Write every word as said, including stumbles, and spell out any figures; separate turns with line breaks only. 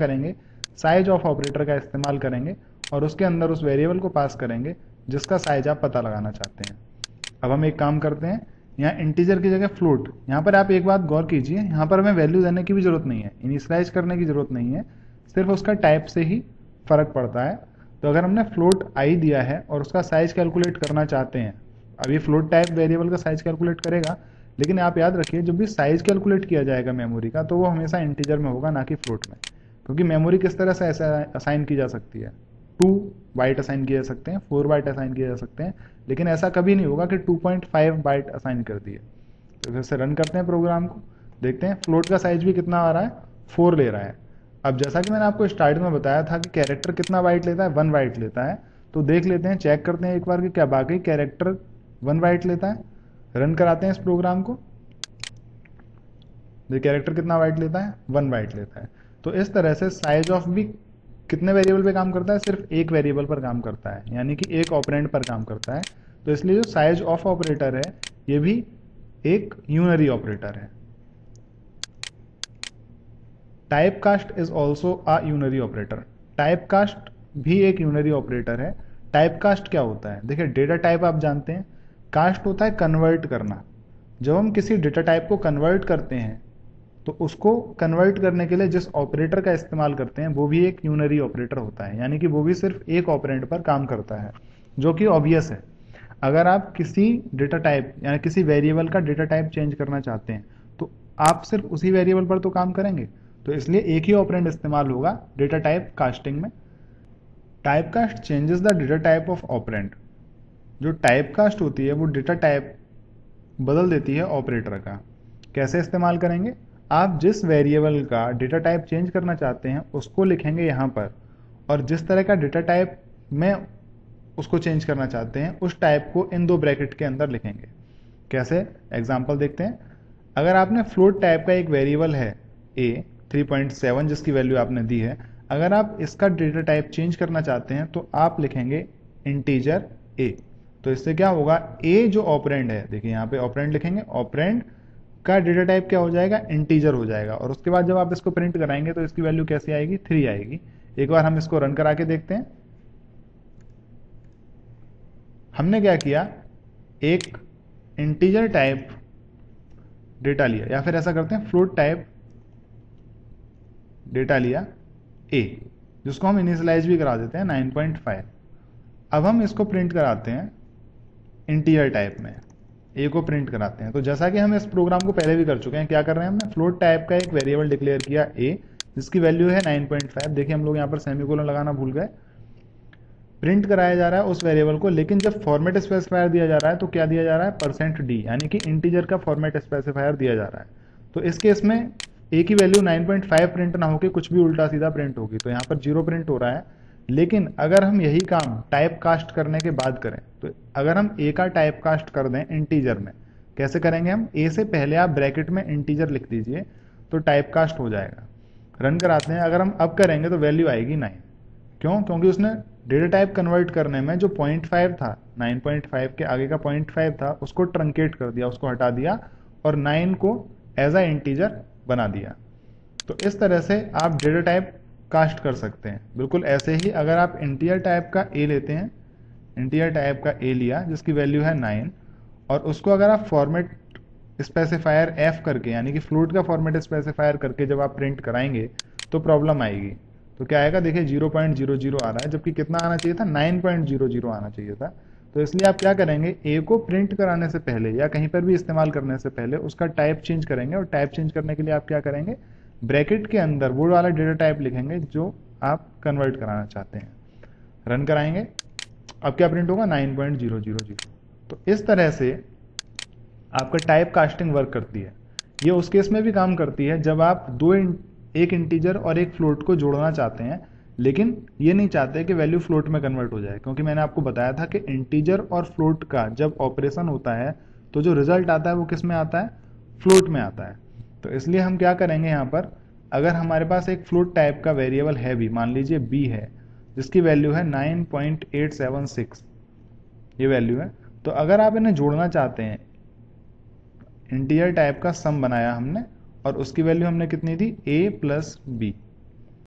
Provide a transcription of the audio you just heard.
करेंगे, size of operator का इस्तेमाल करेंगे और उसके अंदर उस वेरिएबल को पास करेंगे जिसका साइज आप पता लगाना चाहते हैं। अब हम एक काम करते हैं, यहाँ इंटीजर की जगह फ्लोट, यहाँ पर आप एक बात गौर कीजिए, यहाँ पर हमें वैल्यू देने की भी जरूरत नहीं है, इनिशियलाइज करने की जरूरत नहीं है, सिर्फ उसका टाइप से ही फर्क पड़ता है। तो अगर हमने फ्लोट आई दिया है और उसका साइज कैलकुलेट करना चाहते हैं, अभी फ्लोट टाइप वेरिएबल का साइज कैलकुलेट करेगा, लेकिन आप याद रखिए जब भी साइज कैलकुलेट किया जाएगा मेमोरी का तो वो हमेशा इंटीजर में होगा, ना कि फ्लोट में। क्योंकि मेमोरी किस तरह से ऐसा असाइन की जा सकती है, टू बाइट असाइन किए जा सकते हैं, फोर बाइट असाइन किए जा सकते हैं, लेकिन ऐसा कभी नहीं होगा कि two point five byte assign कर दिए। तो फिर से रन करते हैं प्रोग्राम को, देखते हैं फ्लोट का साइज भी कितना आ रहा है, फोर ले रहा है। अब जैसा कि मैंने आपको स्टार्टिंग में बताया था कि कैरेक्टर कितना बाइट लेता है, वन बाइट लेता है, तो देख लेते हैं, चेक करते हैं एक बार कि क्या वाकई कैरेक्टर वन बाइट लेता है। रन कराते हैं इस प्रोग्राम को, देखिए कैरेक्टर कितना बाइट लेता है, वन बाइट लेता है। तो इस तरह से साइज ऑफ भी कितने वेरिएबल पे काम करता है, सिर्फ एक वेरिएबल पर काम करता है, यानी कि एक ऑपरेंड पर काम करता है। तो इसलिए जो साइज ऑफ ऑपरेटर है ये भी एक यूनरी ऑपरेटर है। Type cast is also a unary operator, type cast भी एक यूनरी ऑपरेटर है। टाइप कास्ट क्या होता है, देखिए डेटा टाइप आप जानते हैं, कास्ट होता है कन्वर्ट करना। जब हम किसी डेटा टाइप को कन्वर्ट करते हैं तो उसको कन्वर्ट करने के लिए जिस ऑपरेटर का इस्तेमाल करते हैं वो भी एक यूनरी ऑपरेटर होता है, यानी कि वो भी सिर्फ एक ऑपरेंड पर काम करता है, जो कि ऑब्वियस है। अगर आप किसी डेटा टाइप यानी किसी वेरिएबल का डेटा टाइप चेंज करना चाहते हैं तो आप सिर्फ उसी वेरिएबल पर तो काम करेंगे, तो इसलिए एक ही ऑपरेंड इस्तेमाल होगा डेटा टाइप कास्टिंग में। Type cast changes the data type of operand, जो टाइप कास्ट होती है वो डेटा टाइप बदल देती है ऑपरेटर का। कैसे इस्तेमाल करेंगे, आप जिस वेरिएबल का डेटा टाइप चेंज करना चाहते हैं उसको लिखेंगे यहाँ पर, और जिस तरह का डेटा टाइप में उसको चेंज करना चाहते हैं उस टाइप को इन दो ब्रैकेट के अंदर लिखेंगे। कैसे, एग्जांपल देखते हैं। अगर आपने फ्लोट टाइप का एक वेरिएबल है ए थ्री पॉइंट सेवन जिसकी वैल्यू आपने दी है, अगर आप इसका डेटा टाइप चेंज करना चाहते हैं तो आप लिखेंगे इंटीजर ए। तो इससे क्या होगा, ए जो ऑपरेंड है, देखिए यहाँ पे ऑपरेंड लिखेंगे, ऑपरेंड का डेटा टाइप क्या हो जाएगा, इंटीजर हो जाएगा। और उसके बाद जब आप इसको प्रिंट कराएंगे तो इसकी वैल्यू कैसे आएगी, थ्री आएगी। एक बार हम इसको रन करा के देखते हैं। हमने क्या किया, एक इंटीजर टाइप डेटा लिया, या फिर ऐसा करते हैं फ्लोट टाइप डेटा लिया ए, जिसको हम इनिशियलाइज भी करा देते हैं नाइन पॉइंट फाइव। अब हम इसको प्रिंट कराते हैं इंटीजर टाइप में, ए को प्रिंट कराते हैं। तो जैसा कि हम इस प्रोग्राम को पहले भी कर चुके हैं, क्या कर रहे हैं, हमने फ्लोट टाइप का एक वेरिएबल डिक्लेयर किया ए जिसकी वैल्यू है नाइन पॉइंट फाइव। देखिए हम लोग यहाँ पर सेमीकोलन लगाना भूल गए, प्रिंट कराया जा रहा है उस वेरिएबल को, लेकिन जब फॉर्मेट स्पेसिफायर दिया जा रहा है तो क्या दिया जा रहा है, परसेंट डी, यानी कि इंटीजर का फॉर्मेट स्पेसिफायर दिया जा रहा है। तो इस केस में ए की value nine point five print ना होकर कुछ भी उल्टा सीधा प्रिंट होगी, तो यहाँ पर जीरो प्रिंट हो रहा है। लेकिन अगर हम यही काम टाइप कास्ट करने के बाद करें, तो अगर हम ए का टाइप कास्ट कर दें इंटीजर में, कैसे करेंगे हम, ए से पहले आप ब्रैकेट में इंटीजर लिख दीजिए तो टाइप कास्ट हो जाएगा। रन कराते हैं, अगर हम अब करेंगे तो वैल्यू आएगी नाइन। क्यों, क्योंकि उसने डेटा टाइप कन्वर्ट करने में जो पॉइंट फाइव था, नाइन पॉइंट फाइव के आगे का पॉइंट फाइव था उसको ट्रंकेट कर दिया, उसको हटा दिया और नाइन को एज अ इंटीजर बना दिया। तो इस तरह से आप डेटा टाइप कास्ट कर सकते हैं। बिल्कुल ऐसे ही अगर आप इंटीजर टाइप का ए लेते हैं, इंटीजर टाइप का ए लिया जिसकी वैल्यू है नाइन, और उसको अगर आप फॉर्मेट स्पेसिफायर एफ करके, यानी कि फ्लोट का फॉर्मेट स्पेसिफायर करके जब आप प्रिंट कराएंगे तो प्रॉब्लम आएगी। तो क्या आएगा, देखिए जीरो पॉइंट जीरो जीरो आ रहा है, जबकि कितना आना चाहिए था, नाइन पॉइंट जीरो जीरो आना चाहिए था। तो इसलिए आप क्या करेंगे, ए को प्रिंट कराने से पहले या कहीं पर भी इस्तेमाल करने से पहले उसका टाइप चेंज करेंगे, और टाइप चेंज करने के लिए आप क्या करेंगे, ब्रैकेट के अंदर वो वाला डेटा टाइप लिखेंगे जो आप कन्वर्ट कराना चाहते हैं। रन कराएंगे, अब क्या प्रिंट होगा, nine point zero zero zero. तो इस तरह से आपका टाइप कास्टिंग वर्क करती है। ये उस केस में भी काम करती है जब आप दो इन, एक इंटीजर और एक फ्लोट को जोड़ना चाहते हैं, लेकिन ये नहीं चाहते कि वैल्यू फ्लोट में कन्वर्ट हो जाए, क्योंकि मैंने आपको बताया था कि इंटीजर और फ्लोट का जब ऑपरेशन होता है तो जो रिजल्ट आता है वो किस में आता है, फ्लोट में आता है। तो इसलिए हम क्या करेंगे, यहाँ पर अगर हमारे पास एक फ्लोट टाइप का वेरिएबल है भी, मान लीजिए बी है, जिसकी वैल्यू है nine point eight seven six, ये वैल्यू है, तो अगर आप इन्हें जोड़ना चाहते हैं, इंटीजर टाइप का सम बनाया हमने और उसकी वैल्यू हमने कितनी दी, ए प्लस बी,